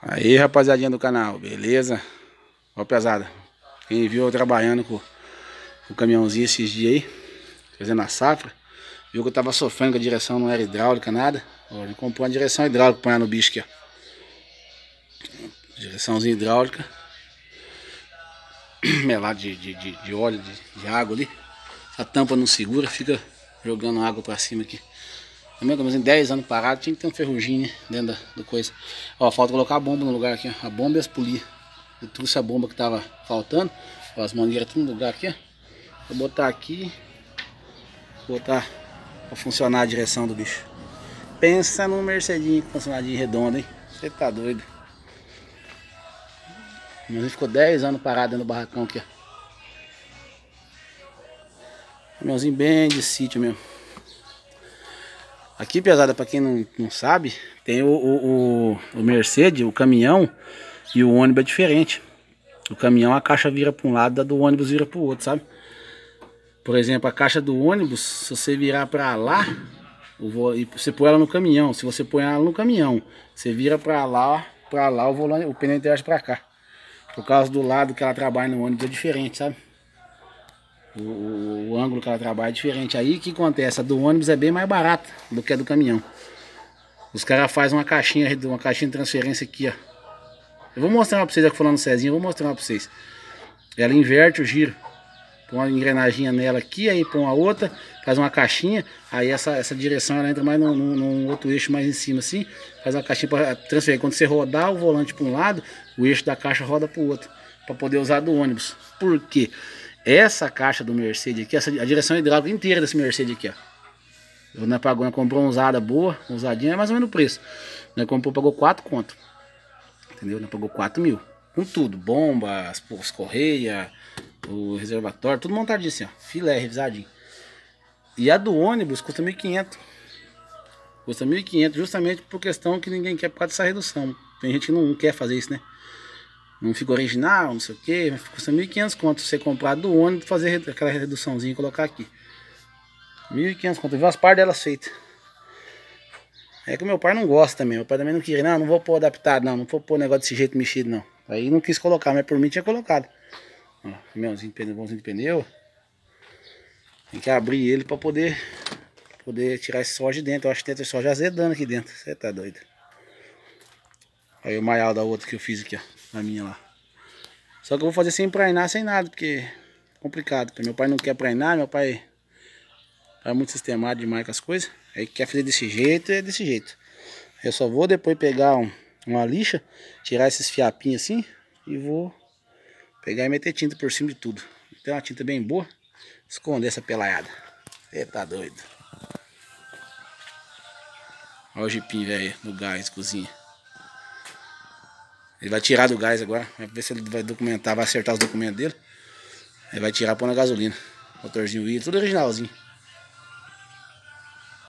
Aí, rapaziadinha do canal, beleza? Ó, pesada, quem viu eu trabalhando com o caminhãozinho esses dias aí, fazendo a safra, viu que eu tava sofrendo que a direção não era hidráulica, nada. Ó, ele comprou uma direção hidráulica pra pôr no bicho aqui, ó. Direçãozinha hidráulica, melado de óleo, de água ali. A tampa não segura, fica jogando água pra cima aqui. Também, como em 10 anos parado, tinha que ter um ferruginho, né, dentro do coisa. Ó, falta colocar a bomba no lugar aqui, ó. A bomba e as polias. Eu trouxe a bomba que tava faltando. Ó, as mangueiras tudo no lugar aqui, ó. Vou botar aqui. Botar pra funcionar a direção do bicho. Pensa num Mercedinho funcionadinho redondo, hein? Você tá doido. Mas ficou 10 anos parado dentro do barracão aqui, ó. Caminhãozinho bem de sítio mesmo. Aqui, pesada, pra quem não sabe, tem o Mercedes, o caminhão e o ônibus é diferente. O caminhão, a caixa vira para um lado, a do ônibus vira para o outro, sabe? Por exemplo, a caixa do ônibus, se você virar para lá, e você põe ela no caminhão. Se você põe ela no caminhão, você vira para lá, o volante, o pneu interage para cá. Por causa do lado que ela trabalha no ônibus é diferente, sabe? O ângulo que ela trabalha é diferente. Aí o que acontece? A do ônibus é bem mais barata do que a do caminhão. Os caras fazem uma caixinha de transferência aqui, ó. Eu vou mostrar uma pra vocês aqui falando Cezinho, eu vou mostrar uma pra vocês. Ela inverte o giro. Põe uma engrenagem nela aqui, aí põe uma outra, faz uma caixinha. Aí essa direção ela entra mais num outro eixo mais em cima assim. Faz uma caixinha para transferir. Quando você rodar o volante para um lado, o eixo da caixa roda para o outro. Para poder usar do ônibus. Por quê? Essa caixa do Mercedes aqui, a direção hidráulica inteira desse Mercedes aqui, ó. Nós comprou uma usada boa, usadinha, é mais ou menos o preço. Nós comprou, pagou 4 conto. Entendeu? Nós pagou 4 mil. Com tudo, bomba, as correias, o reservatório, tudo montadinho assim, ó. Filé, revisadinho. E a do ônibus custa 1.500. Custa 1.500 justamente por questão que ninguém quer por causa dessa redução. Tem gente que não quer fazer isso, né? Não fica original, não sei o que. Custa 1.500 conto você comprar do ônibus, fazer aquela reduçãozinha e colocar aqui. 1.500 conto. Eu vi as partes delas feitas. É que o meu pai não gosta também. Meu pai também não queria. Não vou pôr adaptado, não vou pôr negócio desse jeito mexido, não. Aí não quis colocar, mas por mim tinha colocado. Ó, caminhãozinho de pneu, bonzinho de pneu. Tem que abrir ele pra poder tirar esse soja de dentro. Eu acho que tem soja azedando aqui dentro. Você tá doido. Aí o maial da outra que eu fiz aqui, ó. Na minha lá. Só que eu vou fazer sem prainar, sem nada, porque é complicado. Porque meu pai não quer prainar, meu pai é muito sistemático demais com as coisas. Aí quer fazer desse jeito, é desse jeito. Eu só vou depois pegar uma lixa, tirar esses fiapinhos assim e vou pegar e meter tinta por cima de tudo. Tem uma tinta bem boa, esconder essa pelaiada. Você tá doido. Olha o jipinho, velho, no gás, cozinha. Ele vai tirar do gás agora, vai ver se ele vai documentar, vai acertar os documentos dele. Aí vai tirar, pôr na gasolina. Motorzinho Williams, tudo originalzinho.